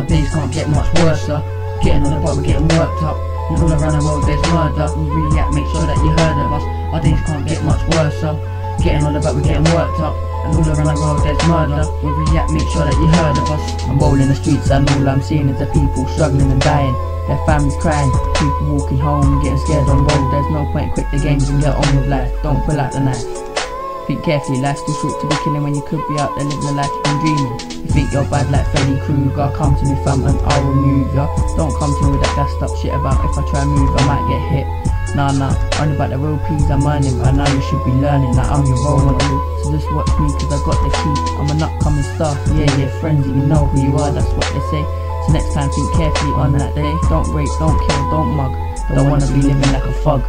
Our days can't get much worse, sir. Getting on the boat, we're getting worked up. And all around the world there's murder. We react, make sure that you heard of us. Our days can't get much worse, sir. Getting on the boat, we're getting worked up. And all around the world there's murder. We react, make sure that you heard of us. I'm rolling the streets and all I'm seeing is the people struggling and dying. Their families crying, people walking home, getting scared on road. There's no point, quit the games and get on with life. Don't pull out the knife. Think carefully, life's too short to be killing when you could be out there living the life you've been dreaming. You think you're bad like Freddy Krueger, come to me fam and I will move ya. Don't come to me with that gassed up shit about if I try and move I might get hit. Nah, only about the real peas I'm earning, but now you should be learning that I'm your role model. So just watch me cause I got the key, I'm an upcoming star. Yeah, friends, you know who you are, that's what they say. So next time think carefully on that day. Don't rape, don't kill, don't mug. Don't wanna be living like a thug.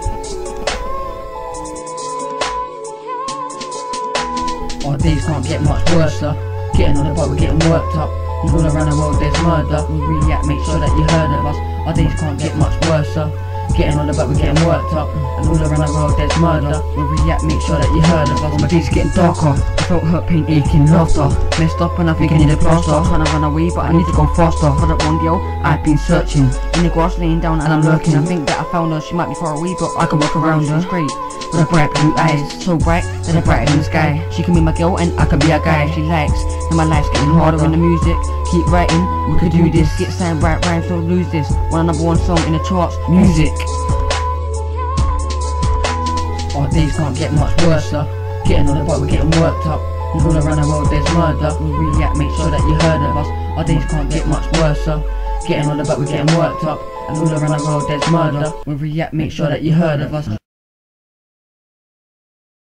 Our days can't get much worse, sir. Getting on the boat, we're getting worked up. And all around the world there's murder. We react, make sure that you heard of us. Our days can't get much worse, sir. Getting on the boat, we're getting worked up. And all around the world there's murder. We react, make sure that you heard of us. My days are getting darker. I felt hurt, pain, aching, laughter. Messed up and I think I need a plaster. Trying to run away but I need to go faster. For that one girl, I've been searching. In the grass laying down and I'm lurking. I think that I found her, she might be far away but I can walk around her. She's great, with her bright blue eyes. So bright, that they're brighter than the sky. She can be my girl and I can be a guy she likes. And my life's getting harder in the music. Keep writing, we could do this. Get signed, write rhymes, don't lose this. Want a #1 song in the charts, music. Our days can't get much worse, sir. Getting on the boat, we're getting worked up. And all around the world there's murder. We react, make sure that you heard of us. Our days can't get much worse, sir. Getting on the boat, we're getting worked up. And all around the world there's murder. We react, make sure that you heard of us.